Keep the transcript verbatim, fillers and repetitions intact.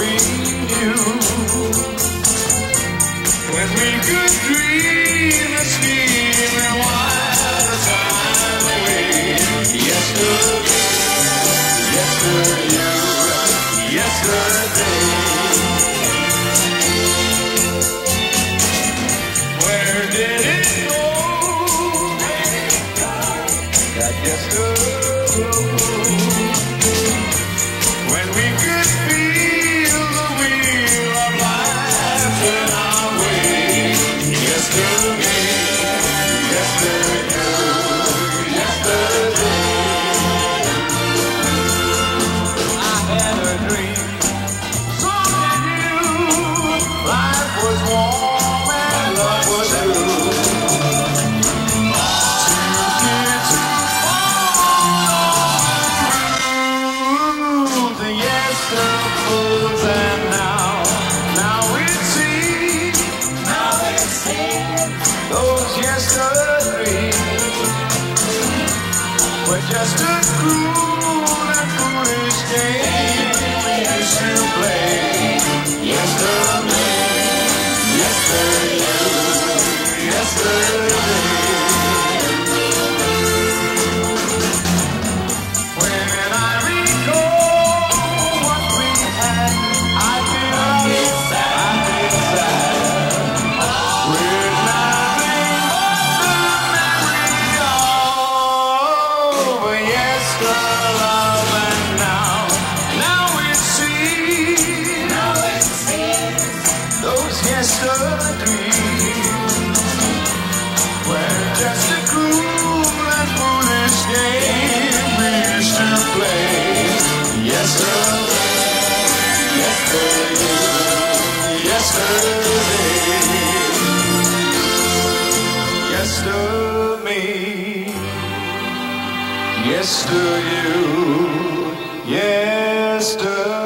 we knew, when we could dream and scheme and while the time away. Yesterday, Yester-You, yesterday. Where did it go? That yesterday, when we could feel the wheel of life turn our way. Yesterday, Yester-You, yesterday. I had a dream, so did you. Life was warm and love was true. And now, now we see, now we see those yesterdays were just a cruel and foolish game we used to play. Yester-Me, Yester-You, yesterday. Well, just a cruel and foolish game we used to play. Yesterday, yesterday, yesterday, Yester-Me, Yester-You, Yester.